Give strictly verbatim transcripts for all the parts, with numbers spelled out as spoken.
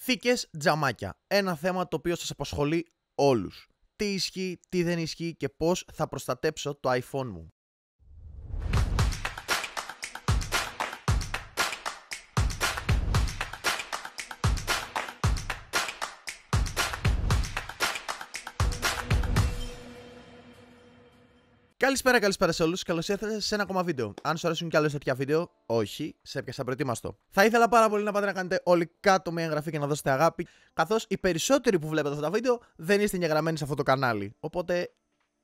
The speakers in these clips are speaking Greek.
Θήκες τζαμάκια. Ένα θέμα το οποίο σας απασχολεί όλους. Τι ισχύει, τι δεν ισχύει και πώς θα προστατέψω το iPhone μου. Καλησπέρα, καλησπέρα σε όλους. Καλώς ήρθατε σε ένα ακόμα βίντεο. Αν σου αρέσουν κι άλλες τέτοια βίντεο, όχι, σε έπιασα προετοίμαστο. Θα ήθελα πάρα πολύ να πάτε να κάνετε όλοι κάτω μια εγγραφή και να δώσετε αγάπη, καθώς οι περισσότεροι που βλέπετε αυτά τα βίντεο δεν είστε εγγεγραμμένοι σε αυτό το κανάλι. Οπότε,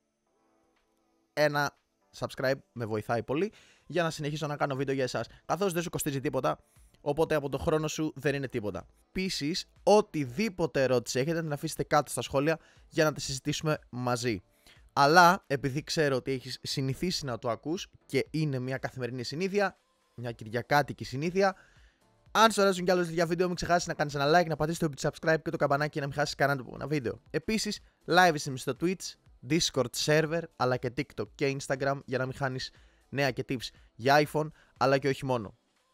ένα subscribe με βοηθάει πολύ για να συνεχίσω να κάνω βίντεο για εσάς. Καθώς δεν σου κοστίζει τίποτα, οπότε από το χρόνο σου δεν είναι τίποτα. Επίσης, οτιδήποτε ερώτηση έχετε, να αφήσετε κάτω στα σχόλια για να τα συζητήσουμε μαζί. Αλλά επειδή ξέρω ότι έχεις συνηθίσει να το ακούς και είναι μια καθημερινή συνήθεια, μια κυριακάτικη συνήθεια, αν σου αρέσουν κι άλλες τέτοια βίντεο, μην ξεχάσεις να κάνεις ένα like, να πατήσεις το subscribe και το καμπανάκι για να μην χάσεις κανένα από ένα βίντεο. Επίσης, live stream στο Twitch, Discord server, αλλά και TikTok και Instagram για να μην χάνεις νέα και tips για iPhone, αλλά και όχι μόνο.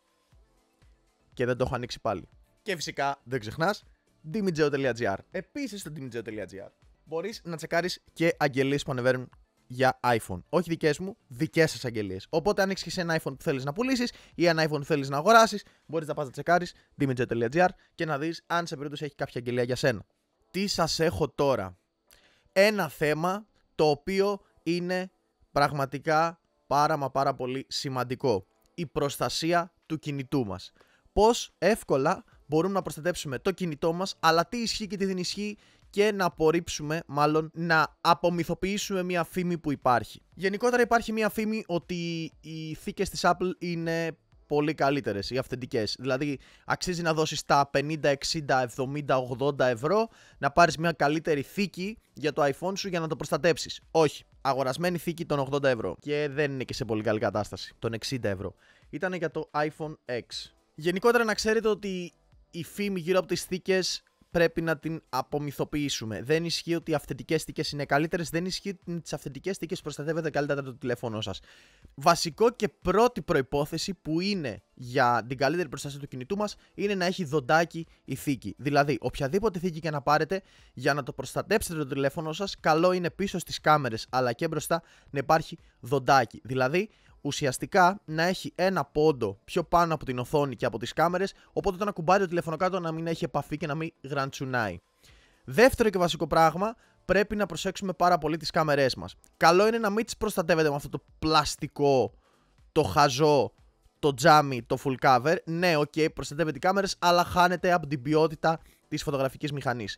Και δεν το έχω ανοίξει πάλι. Και φυσικά, δεν ξεχνάς, dimijeo τελεία gr. Επίσης, στο dimijeo τελεία gr μπορείς να τσεκάρεις και αγγελίες που ανεβαίνουν για iPhone. Όχι δικές μου, δικές σας αγγελίες. Οπότε, αν έχεις ένα iPhone που θέλεις να πουλήσεις ή ένα iPhone που θέλεις να αγοράσεις, μπορείς να πας να τσεκάρεις dimijeo τελεία gr και να δεις αν σε περίπτωση έχει κάποια αγγελία για σένα. Τι σας έχω τώρα? Ένα θέμα το οποίο είναι πραγματικά πάρα μα πάρα πολύ σημαντικό. Η προστασία του κινητού μας. Πώς εύκολα μπορούμε να προστατέψουμε το κινητό μας, αλλά τι ισχύει και τι δεν ισχύει, και να απορρίψουμε, μάλλον να απομυθοποιήσουμε μια φήμη που υπάρχει. Γενικότερα υπάρχει μια φήμη ότι οι θήκες της Apple είναι πολύ καλύτερες, οι αυθεντικές. Δηλαδή αξίζει να δώσεις τα πενήντα, εξήντα, εβδομήντα, ογδόντα ευρώ να πάρεις μια καλύτερη θήκη για το iPhone σου για να το προστατέψεις. Όχι. Αγορασμένη θήκη των ογδόντα ευρώ. Και δεν είναι και σε πολύ καλή κατάσταση. Των εξήντα ευρώ. Ήταν για το iPhone X. Γενικότερα να ξέρετε ότι η φήμη γύρω από τις θήκες πρέπει να την απομυθοποιήσουμε. Δεν ισχύει ότι οι αυθεντικές θήκες είναι καλύτερες, δεν ισχύει ότι με τις αυθεντικές θήκες προστατεύεται καλύτερα το τηλέφωνο σας. Βασικό και πρώτη προϋπόθεση που είναι για την καλύτερη προστασία του κινητού μας είναι να έχει δοντάκι η θήκη. Δηλαδή, οποιαδήποτε θήκη και να πάρετε, για να το προστατέψετε το τηλέφωνο σας, καλό είναι πίσω στις κάμερες αλλά και μπροστά να υπάρχει δοντάκι. Δηλαδή, ουσιαστικά να έχει ένα πόντο πιο πάνω από την οθόνη και από τις κάμερες, οπότε όταν ακουμπάει το τηλέφωνο κάτω να μην έχει επαφή και να μην γραντσουνάει. Δεύτερο και βασικό πράγμα, πρέπει να προσέξουμε πάρα πολύ τις κάμερές μας. Καλό είναι να μην τις προστατεύετε με αυτό το πλαστικό, το χαζό, το τζάμι, το full cover. Ναι, οκ, okay, προστατεύετε οι κάμερες, αλλά χάνετε από την ποιότητα της φωτογραφικής μηχανής.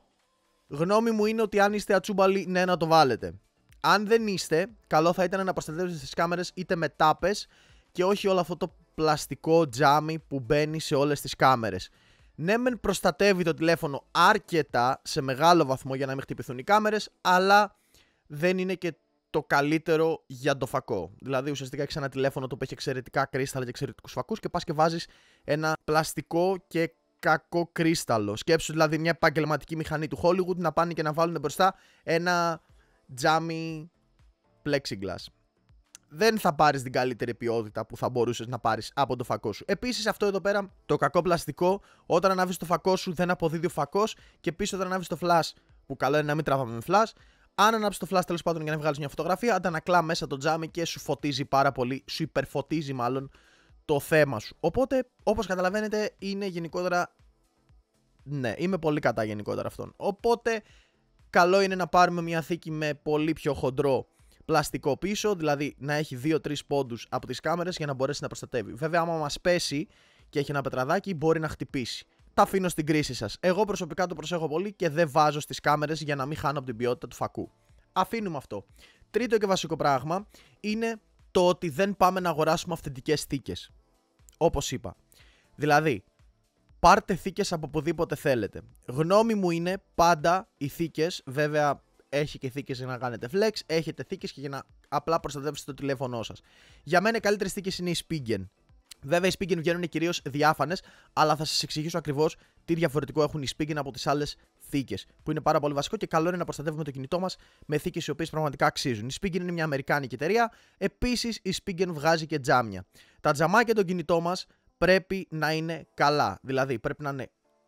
Γνώμη μου είναι ότι αν είστε ατσούμπαλοι, ναι, να το βάλετε. Αν δεν είστε, καλό θα ήταν να προστατεύσετε τις κάμερες είτε με τάπες και όχι όλο αυτό το πλαστικό τζάμι που μπαίνει σε όλες τις κάμερες. Ναι, μεν προστατεύει το τηλέφωνο αρκετά, σε μεγάλο βαθμό για να μην χτυπηθούν οι κάμερες, αλλά δεν είναι και το καλύτερο για το φακό. Δηλαδή, ουσιαστικά έχεις ένα τηλέφωνο το που έχει εξαιρετικά κρίσταλα και εξαιρετικούς φακούς και πας και βάζεις ένα πλαστικό και κακό κρίσταλο. Σκέψου δηλαδή μια επαγγελματική μηχανή του Hollywood να πάνε και να βάλουν μπροστά ένα τζάμι plexiglass. Δεν θα πάρεις την καλύτερη ποιότητα που θα μπορούσες να πάρεις από το φακό σου. Επίσης, αυτό εδώ πέρα, το κακό πλαστικό, όταν ανάβεις το φακό σου δεν αποδίδει ο φακός, και επίσης όταν ανάβεις το flash, που καλό είναι να μην τραβάμε με flash, αν ανάψεις το flash τέλος πάντων για να βγάλεις μια φωτογραφία, αντανακλά μέσα το τζάμι και σου φωτίζει πάρα πολύ, σου υπερφωτίζει μάλλον το θέμα σου. Οπότε, όπως καταλαβαίνετε, είναι γενικότερα. Ναι, είμαι πολύ κατά γενικότερα αυτόν. Οπότε, καλό είναι να πάρουμε μια θήκη με πολύ πιο χοντρό πλαστικό πίσω, δηλαδή να έχει δύο τρεις πόντους από τις κάμερες για να μπορέσει να προστατεύει. Βέβαια, άμα μας πέσει και έχει ένα πετραδάκι, μπορεί να χτυπήσει. Τα αφήνω στην κρίση σας. Εγώ προσωπικά το προσέχω πολύ και δεν βάζω στις κάμερες για να μην χάνω από την ποιότητα του φακού. Αφήνουμε αυτό. Τρίτο και βασικό πράγμα είναι το ότι δεν πάμε να αγοράσουμε αυθεντικές θήκες. Όπως είπα. Δηλαδή, πάρτε θήκες από οπουδήποτε θέλετε. Γνώμη μου είναι πάντα οι θήκες, βέβαια έχει και θήκες για να κάνετε flex, έχετε θήκες και για να απλά προστατεύσετε το τηλέφωνό σας. Για μένα οι καλύτερες θήκες είναι οι Spigen. Βέβαια οι Spigen βγαίνουν κυρίως διάφανες, αλλά θα σας εξηγήσω ακριβώς τι διαφορετικό έχουν οι Spigen από τις άλλες θήκες. Που είναι πάρα πολύ βασικό και καλό είναι να προστατεύουμε το κινητό μας με θήκες οι οποίες πραγματικά αξίζουν. Η Spigen είναι μια αμερικάνικη εταιρεία. Επίσης η Spigen βγάζει και τζάμια. Τα τζαμάκια των κινητό μας πρέπει να είναι καλά. Δηλαδή πρέπει να είναι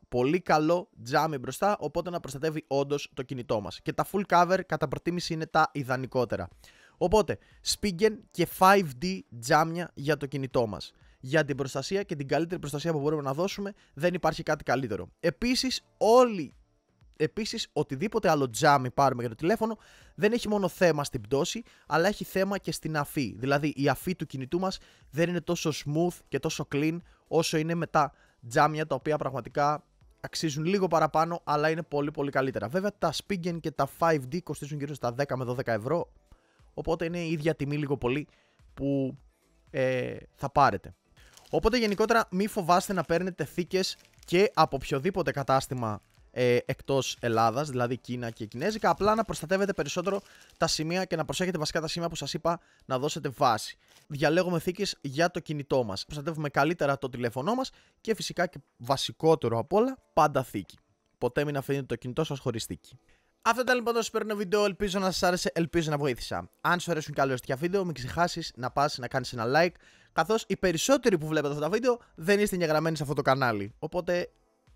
πολύ καλό τζάμι μπροστά, οπότε να προστατεύει όντως το κινητό μας. Και τα full cover κατά προτίμηση είναι τα ιδανικότερα. Οπότε, Spigen και φάιβ ντι τζάμια για το κινητό μας. Για την προστασία και την καλύτερη προστασία που μπορούμε να δώσουμε, δεν υπάρχει κάτι καλύτερο. Επίσης, όλοι, επίσης οτιδήποτε άλλο τζάμι πάρουμε για το τηλέφωνο, δεν έχει μόνο θέμα στην πτώση, αλλά έχει θέμα και στην αφή. Δηλαδή, η αφή του κινητού μας δεν είναι τόσο smooth και τόσο clean όσο είναι με τα τζάμια, τα οποία πραγματικά αξίζουν λίγο παραπάνω, αλλά είναι πολύ πολύ καλύτερα. Βέβαια, τα Spigen και τα φάιβ ντι κοστίζουν γύρω στα δέκα με δώδεκα ευρώ, οπότε είναι η ίδια τιμή λίγο πολύ που ε, θα πάρετε. Οπότε γενικότερα μη φοβάστε να παίρνετε θήκες και από οποιοδήποτε κατάστημα ε, εκτός Ελλάδας, δηλαδή Κίνα και Κινέζικα, απλά να προστατεύετε περισσότερο τα σημεία και να προσέχετε βασικά τα σημεία που σας είπα να δώσετε βάση. Διαλέγουμε θήκες για το κινητό μας, προστατεύουμε καλύτερα το τηλέφωνό μας και φυσικά και βασικότερο απ' όλα, πάντα θήκη. Ποτέ μην αφήνετε το κινητό σας χωρίς θήκη. Αυτό ήταν λοιπόν το σημερινό βίντεο, ελπίζω να σας άρεσε, ελπίζω να βοήθησα. Αν σου αρέσουν κι άλλο τέτοια βίντεο, μην ξεχάσεις να πας να κάνεις ένα like, καθώς οι περισσότεροι που βλέπετε αυτά τα βίντεο δεν είστε εγγεγραμμένοι σε αυτό το κανάλι. Οπότε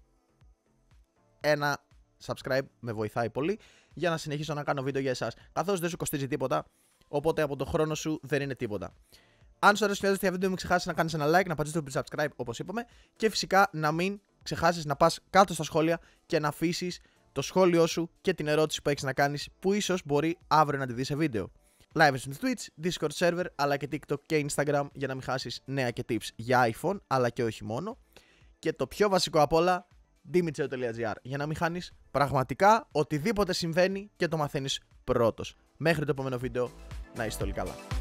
ένα subscribe με βοηθάει πολύ για να συνεχίσω να κάνω βίντεο για εσάς, καθώς δεν σου κοστίζει τίποτα, οπότε από το χρόνο σου δεν είναι τίποτα. Αν σου αρέσουν τέτοια βίντεο, μην ξεχάσεις να κάνεις ένα like, να πατήσεις το subscribe όπως είπαμε και φυσικά να μην ξεχάσεις να πας κάτω στα σχόλια και να αφήσεις το σχόλιο σου και την ερώτηση που έχεις να κάνεις, που ίσως μπορεί αύριο να τη δεις σε βίντεο. Live στο Twitch, Discord server, αλλά και TikTok και Instagram για να μην χάσεις νέα και tips για iPhone, αλλά και όχι μόνο. Και το πιο βασικό απ' όλα, Dimitreo τελεία gr, για να μην χάνεις πραγματικά οτιδήποτε συμβαίνει και το μαθαίνεις πρώτος. Μέχρι το επόμενο βίντεο, να είστε όλοι καλά.